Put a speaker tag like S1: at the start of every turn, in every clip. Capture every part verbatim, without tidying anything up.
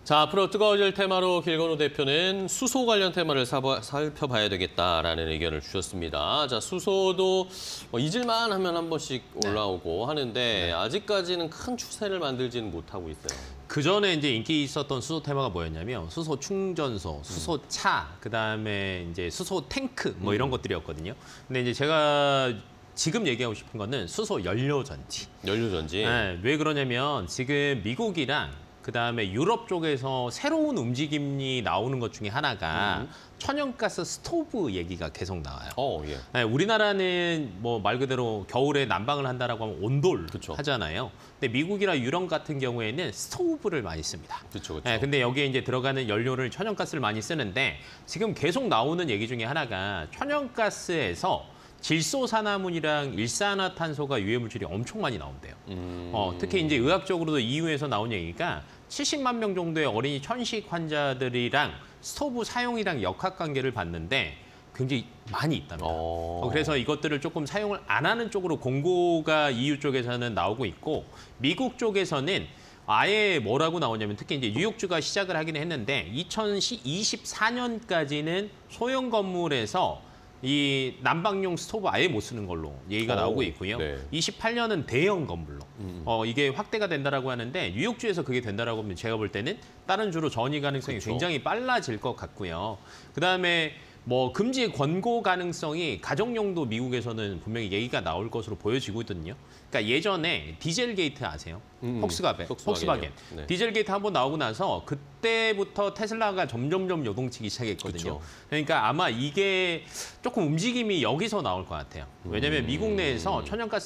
S1: 자, 앞으로 뜨거워질 테마로 길건우 대표는 수소 관련 테마를 사봐, 살펴봐야 되겠다라는 의견을 주셨습니다. 자, 수소도 뭐 잊을만 하면 한 번씩 올라오고 네. 하는데 네. 아직까지는 큰 추세를 만들지는 못하고 있어요.
S2: 그 전에 이제 인기 있었던 수소 테마가 뭐였냐면 수소 충전소, 수소 차, 음. 그다음에 이제 수소 탱크 뭐 이런 음. 것들이었거든요. 근데 이제 제가 지금 얘기하고 싶은 거는 수소 연료 전지.
S1: 연료 전지.
S2: 네, 왜 그러냐면 지금 미국이랑 그다음에 유럽 쪽에서 새로운 움직임이 나오는 것 중에 하나가 음. 천연가스 스토브 얘기가 계속 나와요.
S1: 어, 예.
S2: 네, 우리나라는 뭐 말 그대로 겨울에 난방을 한다라고 하면 온돌 그쵸. 하잖아요. 근데 미국이나 유럽 같은 경우에는 스토브를 많이 씁니다.
S1: 그렇죠, 그렇죠.
S2: 네, 근데 여기에 이제 들어가는 연료를 천연가스를 많이 쓰는데 지금 계속 나오는 얘기 중에 하나가 천연가스에서 질소산화물이랑 일산화탄소가 유해물질이 엄청 많이 나온대요. 음... 어, 특히 이제 의학적으로도 이유에서 나온 얘기가 칠십만 명 정도의 어린이 천식 환자들이랑 스토브 사용이랑 역학관계를 봤는데 굉장히 많이 있답니다. 어... 그래서 이것들을 조금 사용을 안 하는 쪽으로 공고가 이유 쪽에서는 나오고 있고 미국 쪽에서는 아예 뭐라고 나오냐면 특히 이제 뉴욕주가 시작을 하긴 했는데 이천이십사 년까지는 소형 건물에서 이 난방용 스토브 아예 못 쓰는 걸로 얘기가 오, 나오고 있고요. 네. 이십팔 년은 대형 건물로 음. 어, 이게 확대가 된다라고 하는데 뉴욕주에서 그게 된다라고 하면 제가 볼 때는 다른 주로 전이 가능성이 그쵸. 굉장히 빨라질 것 같고요. 그다음에 뭐 금지 권고 가능성이 가정용도 미국에서는 분명히 얘기가 나올 것으로 보여지고 있거든요. 그러니까 예전에 디젤 게이트 아세요? 음, 폭스바겐. 폭스바겐. 네. 디젤 게이트 한번 나오고 나서 그때부터 테슬라가 점점점 요동치기 시작했거든요. 그쵸. 그러니까 아마 이게 조금 움직임이 여기서 나올 것 같아요. 왜냐하면 음. 미국 내에서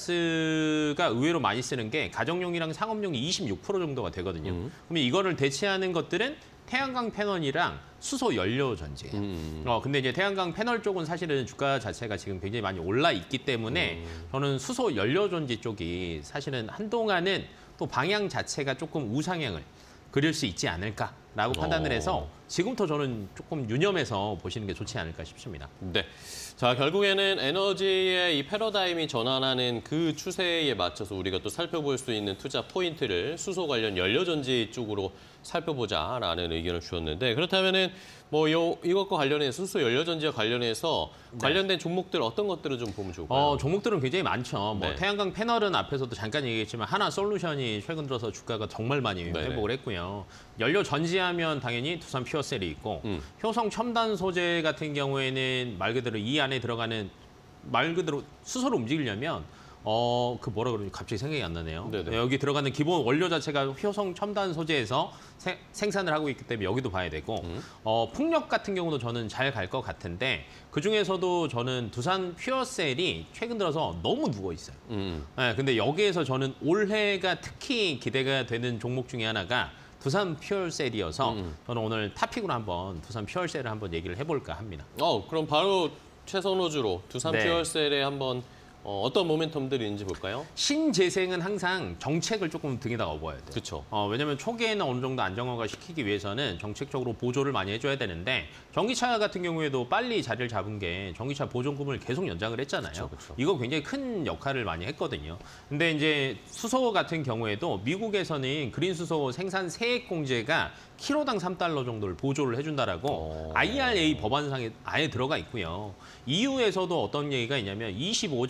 S2: 천연가스가 의외로 많이 쓰는 게 가정용이랑 상업용이 이십육 퍼센트 정도가 되거든요. 음. 그러면 이거를 대체하는 것들은 태양광 패널이랑 수소 연료 전지예요. 음. 어, 근데 이제 태양광 패널 쪽은 사실은 주가 자체가 지금 굉장히 많이 올라 있기 때문에 음. 저는 수소 연료 전지 쪽이 사실은 한동안은 또 방향 자체가 조금 우상향을 그릴 수 있지 않을까라고 어. 판단을 해서 지금부터 저는 조금 유념해서 보시는 게 좋지 않을까 싶습니다.
S1: 네. 자, 결국에는 에너지의 이 패러다임이 전환하는 그 추세에 맞춰서 우리가 또 살펴볼 수 있는 투자 포인트를 수소 관련 연료 전지 쪽으로 살펴보자라는 의견을 주셨는데 그렇다면은 뭐 요, 이것과 관련해서 수소 연료 전지와 관련해서 네. 관련된 종목들 어떤 것들을 좀 보면 좋을까요?
S2: 어, 종목들은 굉장히 많죠. 뭐
S1: 네.
S2: 태양광 패널은 앞에서도 잠깐 얘기했지만 하나 솔루션이 최근 들어서 주가가 정말 많이 네네. 회복을 했고요. 연료 전지하면 당연히 두산 퓨어셀이 있고 음. 효성 첨단 소재 같은 경우에는 말 그대로 이 안에 들어가는 말 그대로 수소를 움직이려면 어, 그 뭐라 그러지? 갑자기 생각이 안 나네요. 네네. 여기 들어가는 기본 원료 자체가 효성 첨단 소재에서 세, 생산을 하고 있기 때문에 여기도 봐야 되고 음. 어, 풍력 같은 경우도 저는 잘 갈 것 같은데 그중에서도 저는 두산 퓨어셀이 최근 들어서 너무 누워 있어요. 음. 네, 근데 여기에서 저는 올해가 특히 기대가 되는 종목 중에 하나가 두산 퓨어셀이어서 음. 저는 오늘 탑픽으로 한번 두산 퓨어셀을 한번 얘기를 해볼까 합니다.
S1: 어, 그럼 바로 최선호주로 두산 네. 퓨어셀에 한번 어, 어떤 모멘텀들이 있는지 볼까요?
S2: 신재생은 항상 정책을 조금 등에다가 업어야 돼요.
S1: 그렇죠.
S2: 어, 왜냐하면 초기에는 어느 정도 안정화가 시키기 위해서는 정책적으로 보조를 많이 해줘야 되는데 전기차 같은 경우에도 빨리 자리를 잡은 게 전기차 보존금을 계속 연장을 했잖아요. 그쵸, 그쵸. 이거 굉장히 큰 역할을 많이 했거든요. 근데 이제 수소 같은 경우에도 미국에서는 그린 수소 생산 세액 공제가 킬로당 삼 달러 정도를 보조를 해준다라고 오. 아이알에이 법안상에 아예 들어가 있고요. 이유에서도 어떤 얘기가 있냐면 이십오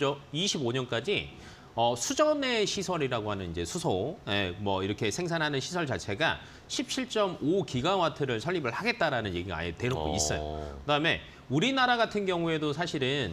S2: 년까지 어, 수전의 시설이라고 하는 이제 수소, 예, 뭐 이렇게 생산하는 시설 자체가 십칠 점 오 기가와트를 설립을 하겠다라는 얘기가 아예 대놓고 있어요. 그다음에 우리나라 같은 경우에도 사실은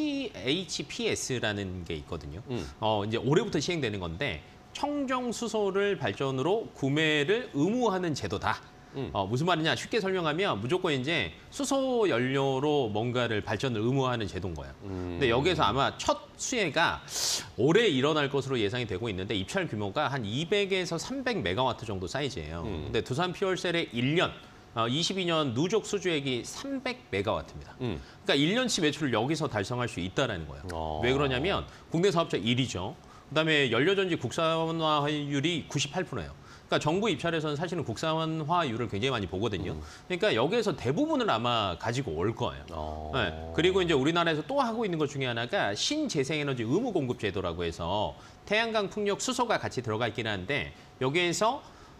S2: 씨에이치피에스라는 게 있거든요. 음. 어, 이제 올해부터 시행되는 건데. 청정 수소를 발전으로 구매를 의무화하는 제도다. 음. 어, 무슨 말이냐? 쉽게 설명하면 무조건 이제 수소 연료로 뭔가를 발전을 의무화하는 제도인 거예요. 음. 근데 여기에서 아마 첫 수혜가 올해 일어날 것으로 예상이 되고 있는데 입찰 규모가 한 이백에서 삼백 메가와트 정도 사이즈예요. 음. 근데 두산 퓨어셀의 일 년, 어, 이십이 년 누적 수주액이 삼백 메가와트입니다. 음. 그러니까 일 년치 매출을 여기서 달성할 수 있다는 거예요. 어. 왜 그러냐면 국내 사업자 일 위죠. 그다음에 연료전지 국산화율이 구십팔 퍼센트예요. 그러니까 정부 입찰에서는 사실은 국산화율을 굉장히 많이 보거든요. 음. 그러니까 여기에서 대부분을 아마 가지고 올 거예요. 어... 네. 그리고 이제 우리나라에서 또 하고 있는 것 중에 하나가 신재생에너지 의무 공급 제도라고 해서 태양광, 풍력, 수소가 같이 들어가 있긴 한데 여기에서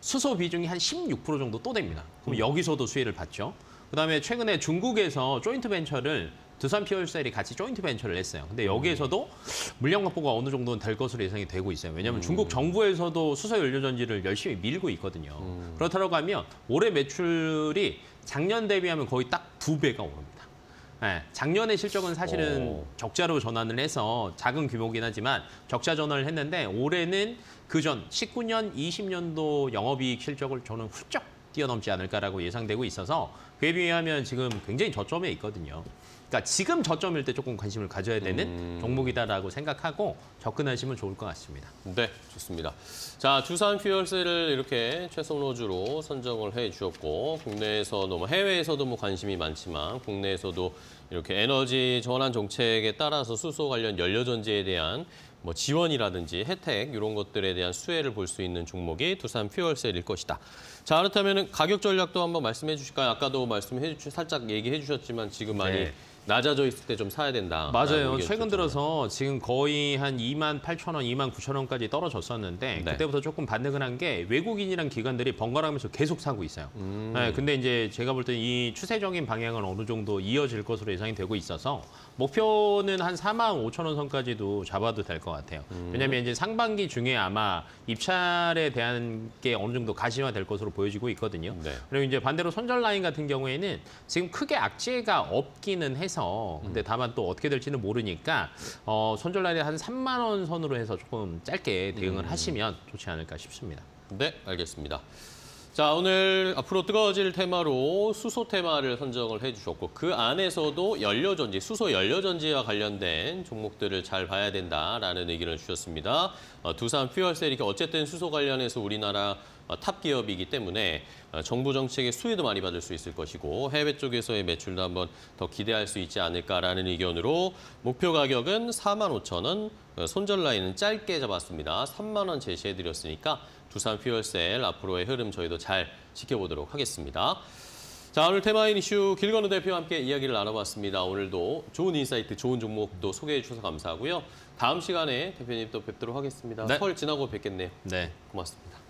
S2: 수소 비중이 한 십육 퍼센트 정도 또 됩니다. 그럼 여기서도 수혜를 받죠. 그다음에 최근에 중국에서 조인트 벤처를 두산 퓨얼셀이 같이 조인트 벤처를 했어요. 근데 여기에서도 물량 확보가 어느 정도는 될 것으로 예상이 되고 있어요. 왜냐하면
S1: 음.
S2: 중국 정부에서도 수소 연료 전지를 열심히 밀고 있거든요.
S1: 음.
S2: 그렇다고 하면 올해 매출이 작년 대비하면 거의 딱 두 배가 오릅니다. 네, 작년의 실적은 사실은
S1: 오.
S2: 적자로 전환을 해서 작은 규모긴 하지만 적자 전환을 했는데 올해는 그전 십구 년, 이십 년도 영업이익 실적을 저는 훌쩍 뛰어넘지 않을까라고 예상되고 있어서 그에 비하면 지금 굉장히 저점에 있거든요. 그러니까 지금 저점일 때 조금 관심을 가져야 되는
S1: 음.
S2: 종목이다라고 생각하고 접근하시면 좋을 것 같습니다.
S1: 네, 좋습니다. 자, 두산 퓨얼셀을 이렇게 최선로주로 선정을 해주셨고 국내에서도 뭐 해외에서도 뭐 관심이 많지만 국내에서도 이렇게 에너지 전환 정책에 따라서 수소 관련 연료 전지에 대한 뭐 지원이라든지 혜택 이런 것들에 대한 수혜를 볼 수 있는 종목이 두산 퓨얼셀일 것이다. 자, 그렇다면 가격 전략도 한번 말씀해 주실까요? 아까도 말씀해 주 살짝 얘기해 주셨지만 지금 많이
S2: 네.
S1: 낮아져 있을 때 좀 사야 된다.
S2: 맞아요. 최근 들어서 지금 거의 한 이만 팔천 원, 이만 구천 원까지 떨어졌었는데
S1: 네.
S2: 그때부터 조금 반등을 한 게 외국인이랑 기관들이 번갈아가면서 계속 사고 있어요.
S1: 음.
S2: 네, 근데 이제 제가 볼 때 이 추세적인 방향은 어느 정도 이어질 것으로 예상이 되고 있어서 목표는 한 사만 오천 원 선까지도 잡아도 될 것 같아요.
S1: 음.
S2: 왜냐하면 이제 상반기 중에 아마 입찰에 대한 게 어느 정도 가시화될 것으로 보여지고 있거든요.
S1: 네.
S2: 그리고 이제 반대로 손절 라인 같은 경우에는 지금 크게 악재가 없기는 해서 근데 다만 또 어떻게 될지는 모르니까 어, 손절 라인에 한 삼만 원 선으로 해서 조금 짧게 대응을 하시면 좋지 않을까 싶습니다.
S1: 네, 알겠습니다. 자, 오늘 앞으로 뜨거워질 테마로 수소 테마를 선정을 해주셨고 그 안에서도 연료전지, 수소 연료전지와 관련된 종목들을 잘 봐야 된다라는 의견을 주셨습니다. 어, 두산 퓨얼셀이 어쨌든 수소 관련해서 우리나라 어, 탑 기업이기 때문에 어, 정부 정책의 수혜도 많이 받을 수 있을 것이고 해외 쪽에서의 매출도 한번 더 기대할 수 있지 않을까라는 의견으로 목표 가격은 사만 오천 원, 어, 손절 라인은 짧게 잡았습니다. 삼만 원 제시해드렸으니까 두산 퓨얼셀 앞으로의 흐름 저희도 잘 지켜보도록 하겠습니다. 자, 오늘 테마인 이슈 길건우 대표와 함께 이야기를 나눠봤습니다. 오늘도 좋은 인사이트, 좋은 종목도 소개해 주셔서 감사하고요. 다음 시간에 대표님 또 뵙도록 하겠습니다.
S2: 네.
S1: 설 지나고 뵙겠네요.
S2: 네.
S1: 고맙습니다.